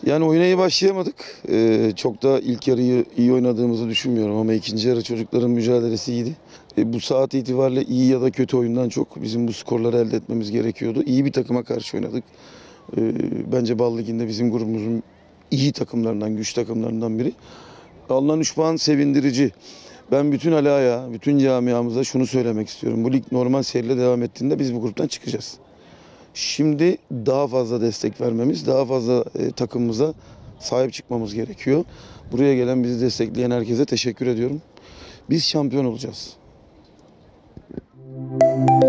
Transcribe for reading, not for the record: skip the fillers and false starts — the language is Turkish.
Yani oyuna iyi başlayamadık. Çok da ilk yarıyı iyi oynadığımızı düşünmüyorum ama ikinci yarı çocukların mücadelesi iyiydi. Bu saat itibariyle iyi ya da kötü oyundan çok bizim bu skorları elde etmemiz gerekiyordu. İyi bir takıma karşı oynadık. Bence Bal Ligi'nde bizim grubumuzun iyi takımlarından, güç takımlarından biri. Alınan 3 puan sevindirici. Ben bütün alaya, bütün camiamıza şunu söylemek istiyorum. Bu lig normal seyirle devam ettiğinde biz bu gruptan çıkacağız. Şimdi daha fazla destek vermemiz, daha fazla takımımıza sahip çıkmamız gerekiyor. Buraya gelen, bizi destekleyen herkese teşekkür ediyorum. Biz şampiyon olacağız.